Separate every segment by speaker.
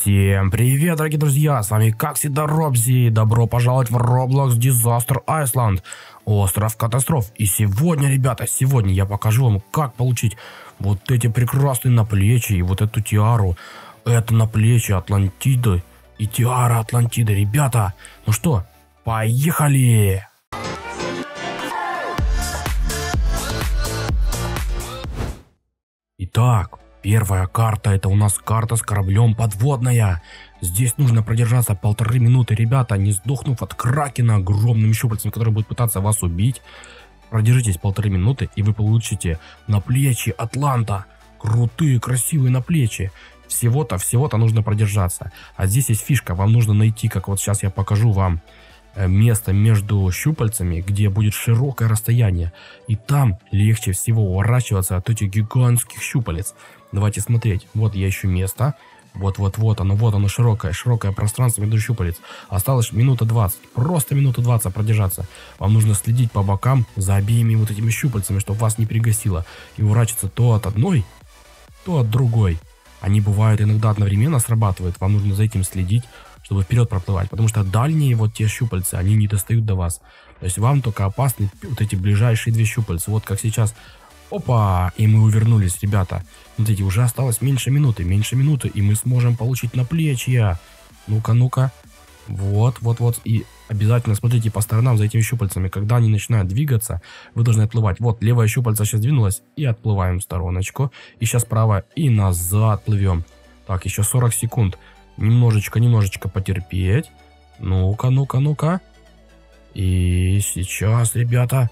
Speaker 1: Всем привет, дорогие друзья, с вами как всегда Робзи, добро пожаловать в Roblox Disaster Island, остров катастроф. И сегодня, ребята, я покажу вам, как получить вот эти прекрасные наплечья и вот эту тиару. Это наплечье Атлантиды и тиара Атлантиды, ребята. Ну что, поехали! Итак, первая карта, это у нас карта с кораблем подводная. Здесь нужно продержаться 1,5 минуты, ребята, не сдохнув от кракена огромными щупальцами, который будет пытаться вас убить. Продержитесь 1,5 минуты, и вы получите наплечье Атланта. Крутые, красивые наплечья. Всего-то нужно продержаться. А здесь есть фишка, вам нужно найти, как вот сейчас я покажу вам, место между щупальцами, где будет широкое расстояние. И там легче всего уворачиваться от этих гигантских щупалец. Давайте смотреть. Вот я ищу место. Вот оно широкое пространство между щупалец. Осталось минута 20. Просто минута 20 продержаться. Вам нужно следить по бокам за обеими вот этими щупальцами, чтобы вас не пригасило. И уворачиваться то от одной, то от другой. Они бывают иногда одновременно срабатывают. Вам нужно за этим следить, чтобы вперед проплывать. Потому что дальние вот те щупальцы, они не достают до вас. То есть вам только опасны вот эти ближайшие две щупальца. Вот как сейчас. Опа! И мы увернулись, ребята. Смотрите, уже осталось меньше минуты, и мы сможем получить наплечья. Ну-ка. Вот. И обязательно смотрите по сторонам за этими щупальцами. Когда они начинают двигаться, вы должны отплывать. Вот, левое щупальце сейчас двинулось, и отплываем в стороночку. И сейчас правое, и назад плывем. Так, еще 40 секунд. Немножечко потерпеть. Ну-ка. И сейчас, ребята.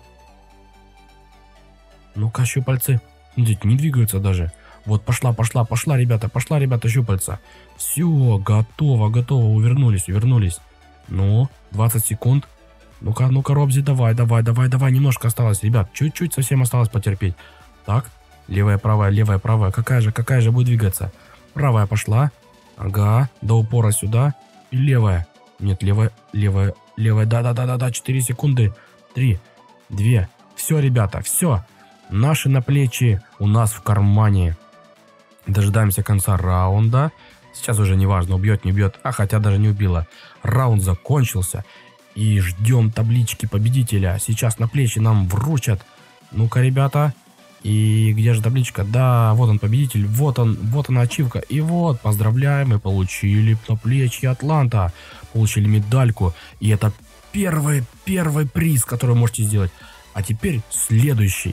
Speaker 1: Ну-ка, щупальцы. Смотрите, не двигаются даже. Вот, пошла, ребята, щупальца. Все, готово, увернулись. Ну, 20 секунд. Ну-ка, Робзи, давай, немножко осталось, ребят. Чуть-чуть совсем осталось потерпеть. Так, левая, правая. Какая же будет двигаться? Правая пошла. Ага, до упора сюда. И левая. Нет, левая. Да, 4 секунды. 3, 2. Все, ребята, все. Наши наплечья у нас в кармане. Дожидаемся конца раунда. Сейчас уже не важно, убьет, не убьет. А хотя даже не убила. Раунд закончился. И ждем таблички победителя. Сейчас наплечья нам вручат. Ну-ка, ребята. И где же табличка? Да, вот он победитель. Вот она ачивка. И вот, поздравляем, мы получили наплечье Атланта. Получили медальку. И это первый приз, который вы можете сделать. А теперь следующий.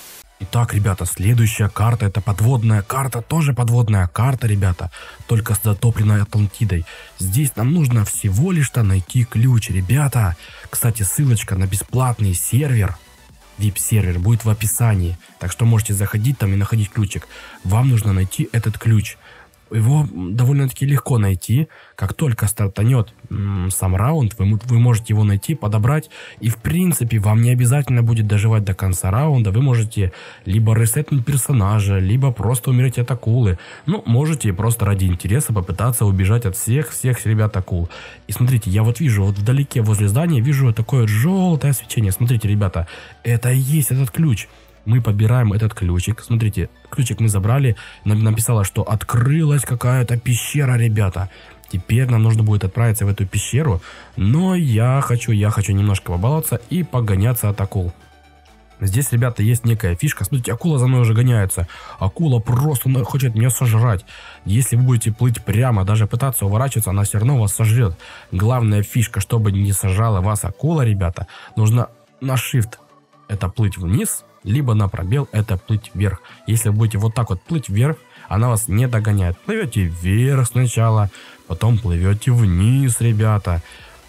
Speaker 1: Итак, ребята, следующая карта, это подводная карта, тоже подводная карта, ребята, только с затопленной Атлантидой. Здесь нам нужно всего лишь-то найти ключ, ребята. Кстати, ссылочка на бесплатный сервер, VIP-сервер, будет в описании, так что можете заходить там и находить ключик. Вам нужно найти этот ключ. Его довольно-таки легко найти. Как только стартанет сам раунд, вы можете его найти, подобрать. И в принципе вам не обязательно будет доживать до конца раунда. Вы можете либо ресетнуть персонажа, либо просто умереть от акулы. Ну, можете просто ради интереса попытаться убежать от всех ребят акул. И смотрите, я вот вижу, вот вдалеке возле здания вижу такое желтое свечение. Смотрите, ребята, это и есть этот ключ. Мы подбираем этот ключик. Смотрите, ключик мы забрали. Написала, что открылась какая-то пещера, ребята. Теперь нам нужно будет отправиться в эту пещеру. Но я хочу немножко побаловаться и погоняться от акул. Здесь, ребята, есть некая фишка. Смотрите, акула за мной уже гоняется. Акула просто хочет меня сожрать. Если вы будете плыть прямо, даже пытаться уворачиваться, она все равно вас сожрет. Главная фишка, чтобы не сожрала вас акула, ребята, нужно на Shift это плыть вниз, либо на пробел это плыть вверх. Если вы будете вот так вот плыть вверх, она вас не догоняет. Плывете вверх сначала, потом плывете вниз, ребята.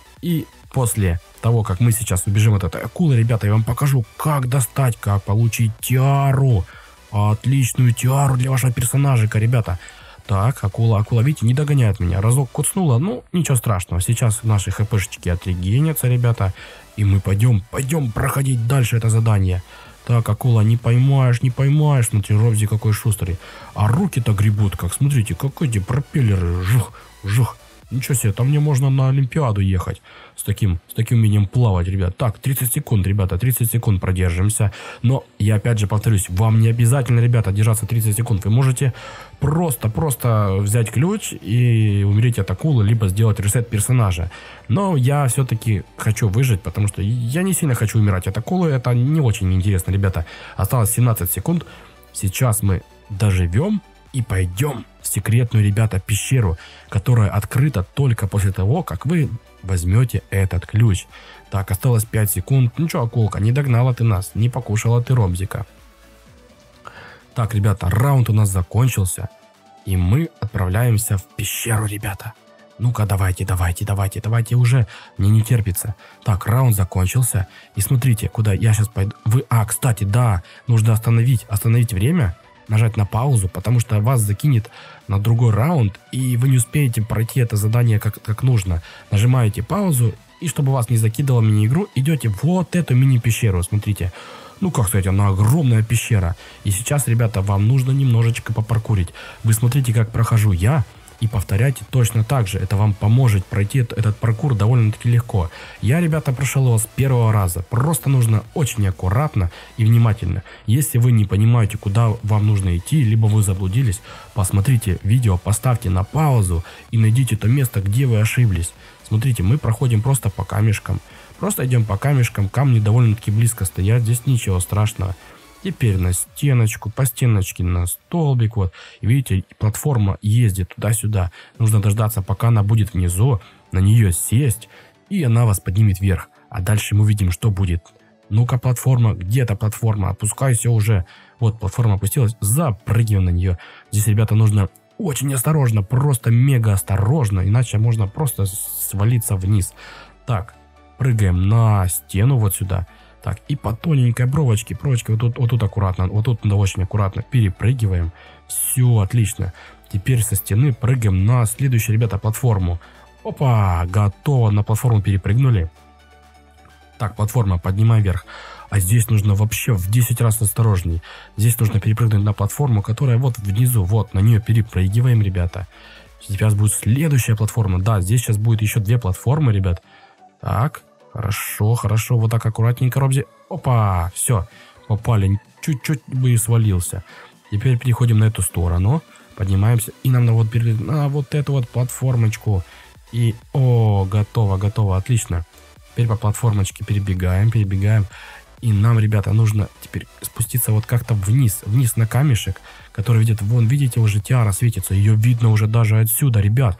Speaker 1: И после того, как мы сейчас убежим от этой акулы, ребята, я вам покажу, как достать, как получить тиару. Отличную тиару для вашего персонажика, ребята. Так, акула, видите, не догоняет меня. Разок куцнула, ну, ничего страшного. Сейчас наши хпшечки отрегенятся, ребята. И мы пойдем проходить дальше это задание. Так, акула, не поймаешь. Смотри, Робзи какой шустрый. А руки-то гребут, как, смотрите, как эти пропеллеры. Жух. Ничего себе, там мне можно на Олимпиаду ехать с таким умением плавать, ребят. Так, 30 секунд, ребята, 30 секунд продержимся. Но я опять же повторюсь, вам не обязательно, ребята, держаться 30 секунд. Вы можете просто взять ключ и умереть от акулы, либо сделать ресет персонажа. Но я все-таки хочу выжить, потому что я не сильно хочу умирать от акулы. Это не очень интересно, ребята. Осталось 17 секунд. Сейчас мы доживем и пойдем в секретную, ребята, пещеру, которая открыта только после того, как вы возьмете этот ключ. Так, осталось 5 секунд. Ну что, акулка, не догнала ты нас, не покушала ты Робзика. Так, ребята, раунд у нас закончился, и мы отправляемся в пещеру, ребята. Ну-ка, давайте уже, мне не терпится. Так, раунд закончился, и смотрите, куда я сейчас пойду. Кстати, да, нужно остановить время, нажать на паузу, потому что вас закинет на другой раунд, и вы не успеете пройти это задание как нужно. Нажимаете паузу, и чтобы вас не закидывало мини-игру, идете в вот эту мини-пещеру, смотрите. Ну, как сказать, она огромная пещера. И сейчас, ребята, вам нужно немножечко попаркурить. Вы смотрите, как прохожу я, и повторяйте точно так же. Это вам поможет пройти этот паркур довольно-таки легко. Я, ребята, прошел его с первого раза. Просто нужно очень аккуратно и внимательно. Если вы не понимаете, куда вам нужно идти, либо вы заблудились, посмотрите видео, поставьте на паузу и найдите то место, где вы ошиблись. Смотрите, мы проходим просто по камешкам. Просто идем по камешкам, камни довольно-таки близко стоят, здесь ничего страшного. Теперь на стеночку, по стеночке на столбик, вот. И видите, платформа ездит туда-сюда. Нужно дождаться, пока она будет внизу, на нее сесть, и она вас поднимет вверх. А дальше мы увидим, что будет. Ну-ка, платформа, где-то платформа, опускайся уже. Вот, платформа опустилась, запрыгиваем на нее. Здесь, ребята, нужно очень осторожно, просто мега осторожно, иначе можно просто свалиться вниз. Так, прыгаем на стену вот сюда. Так, и по тоненькой проволочке вот тут аккуратно, вот тут надо очень аккуратно перепрыгиваем. Все, отлично. Теперь со стены прыгаем на следующую, ребята, платформу. Опа, готово, на платформу перепрыгнули. Так, платформа, поднимаем вверх. А здесь нужно вообще в 10 раз осторожней. Здесь нужно перепрыгнуть на платформу, которая вот внизу, вот, на нее перепрыгиваем, ребята. Сейчас будет следующая платформа. Да, здесь сейчас будет еще 2 платформы, ребят. Так. Хорошо, вот так аккуратненько, Робзи. Опа, все, попали, чуть-чуть бы и свалился. Теперь переходим на эту сторону, поднимаемся, и нам на вот эту вот платформочку. И, готово, отлично. Теперь по платформочке перебегаем. И нам, ребята, нужно теперь спуститься вот как-то вниз на камешек, который видит, вон, видите, уже Тиара светится, ее видно уже даже отсюда, ребят.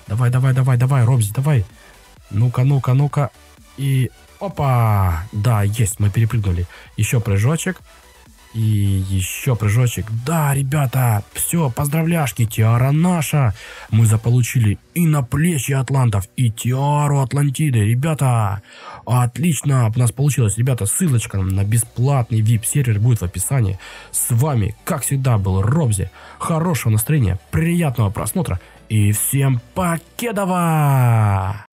Speaker 1: Давай, Робзи, давай. Ну-ка. И опа! Да, есть, мы перепрыгнули. Еще прыжочек. И еще прыжочек. Да, ребята, все, поздравляшки, Тиара наша. Мы заполучили и наплечье атлантов, и Тиару Атлантиды. Ребята, отлично у нас получилось. Ребята, ссылочка на бесплатный VIP-сервер будет в описании. С вами, как всегда, был Робзи. Хорошего настроения, приятного просмотра. И всем покедова!